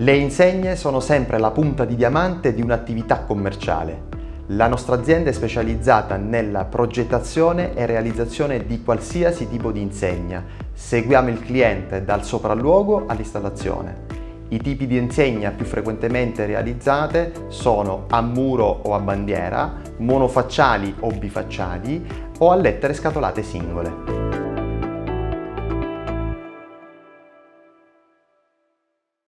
Le insegne sono sempre la punta di diamante di un'attività commerciale. La nostra azienda è specializzata nella progettazione e realizzazione di qualsiasi tipo di insegna. Seguiamo il cliente dal sopralluogo all'installazione. I tipi di insegna più frequentemente realizzate sono a muro o a bandiera, monofacciali o bifacciali o a lettere scatolate singole.